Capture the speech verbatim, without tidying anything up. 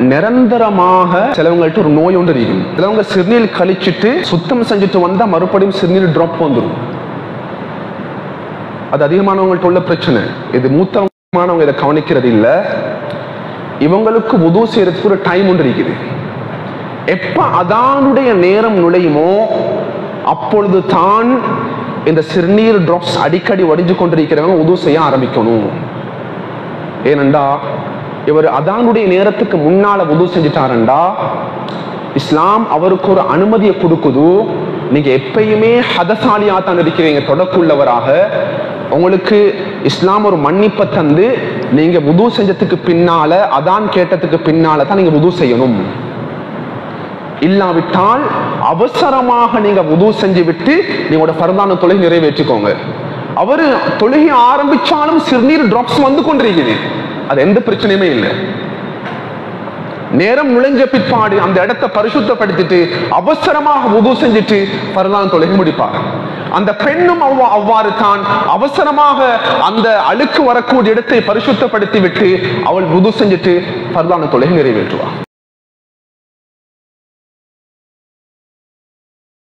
நிரந்தரமாக சிலவங்கள்ட்ட ஒரு நோய் ஒன்று இருக்கும். சிலவங்க சிறுநீர் கழிச்சிட்டு சுத்தம் செஞ்சுட்டு வந்தா மறுபடியும் சிறுநீர் டிராப் வந்துடும். அது அதிகமானவங்கள்ட்ட உள்ள பிரச்சனை. இது மூத்தமானவங்க இதை கவனிக்கிறது இல்ல. இவங்களுக்கு வுது செய்யறதுக்கு ஒரு டைம் ஒன்று இருக்குது. எப்ப அதானுடைய நேரம் நுழையுமோ அப்பொழுது தான் இந்த சிறுநீர் டிராப்ஸ் அடிக்கடி வடிஞ்சு கொண்டிருக்கிறவங்க வுது செய்ய ஆரம்பிக்கணும். ஏனென்றா இவர் அதானுடைய நேரத்துக்கு முன்னால வுது செஞ்சுட்டாருண்டா இஸ்லாம் அவருக்கு ஒரு அனுமதியை கொடுக்குது. நீங்க எப்பயுமே ஹதசாலியா தான் இருக்கிறீங்க, தொடக்குள்ளவராக. உங்களுக்கு இஸ்லாம் ஒரு மன்னிப்பை தந்து நீங்க வுது செஞ்சதுக்கு பின்னால அதான் கேட்டதுக்கு பின்னால தான் நீங்க வுது செய்யணும். இல்லாவிட்டால் அவசரமாக நீங்க வுது செஞ்சு விட்டு நீங்களோட ஃபர்தான தொழுகை நிறைவேற்றிக்கோங்க. அவரு தொழுகை ஆரம்பிச்சாலும் சிறுநீர் டிராப்ஸ் வந்து கொண்டிருக்குது, அது எந்த பிரச்சனையுமே இல்லை. நேரம் நுழைஞ்ச பிற்பாடு அந்த இடத்தை பரிசுத்தப்படுத்திட்டு அவசரமாக வுது செஞ்சுட்டு ஃபர்தான தொழுகை முடிப்பார். அந்த பெண்ணும் அவ்வா அவ்வாறு தான் அவசரமாக அந்த அழுக்கு வரக்கூடிய இடத்தை பரிசுத்தப்படுத்தி விட்டு அவள் வுது செஞ்சுட்டு ஃபர்தான தொழுகை நிறைவேற்றுவார்.